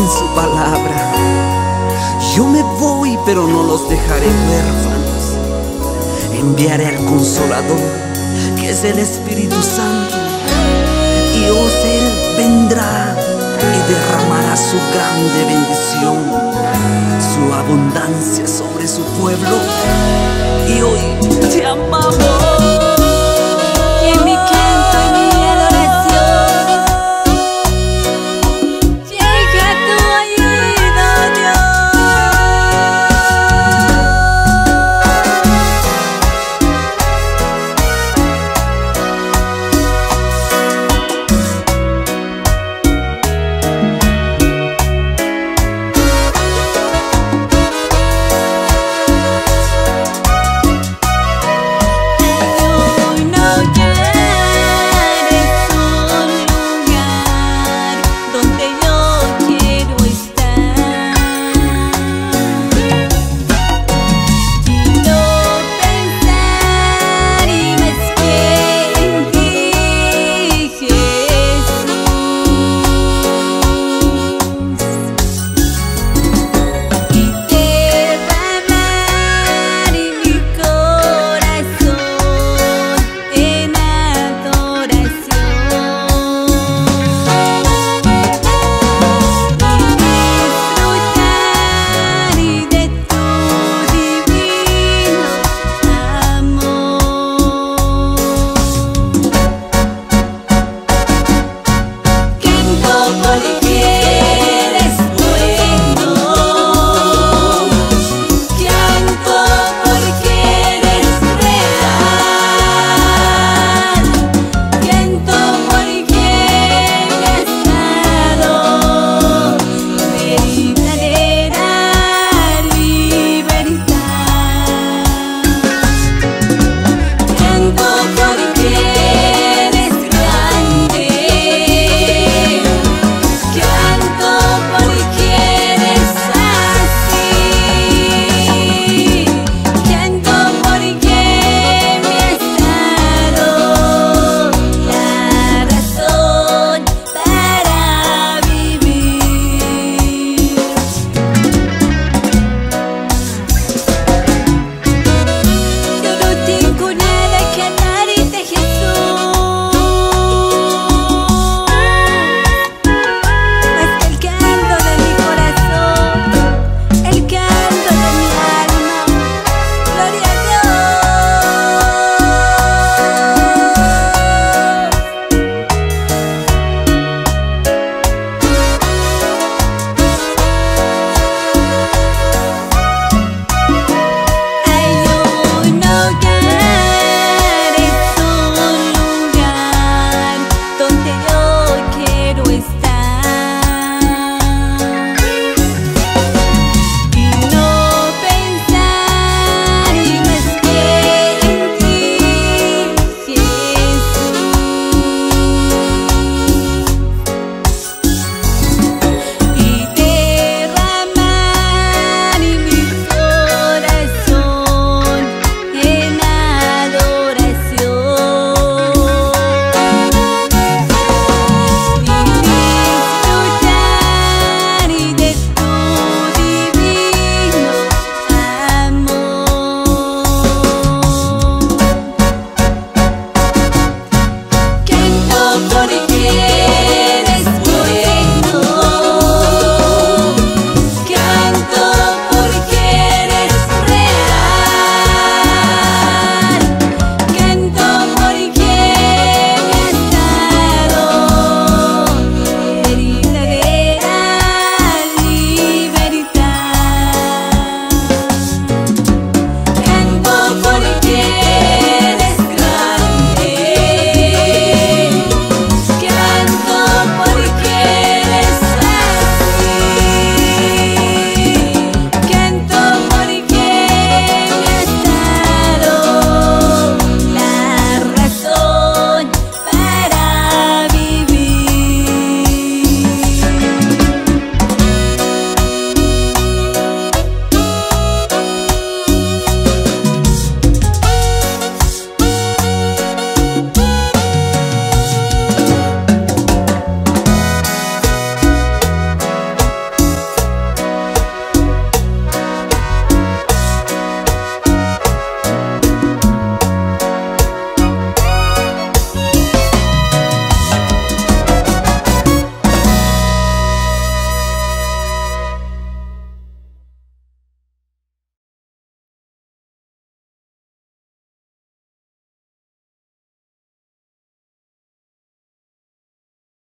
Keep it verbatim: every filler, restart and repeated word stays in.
en su palabra: yo me voy, pero no los dejaré huérfanos. Enviaré al Consolador, que es el Espíritu Santo, y os Él vendrá y derramará su grande bendición, su abundancia sobre su pueblo. Y hoy te amamos. En mi canto y mi adoración, llega tu ayuda, Dios. Hoy no es un lugar donde yo quiero estar, sino pensar y más que en ti, Jesús, y derramar en mi corazón en adoración, y disfrutar de tu divino amor. Canto por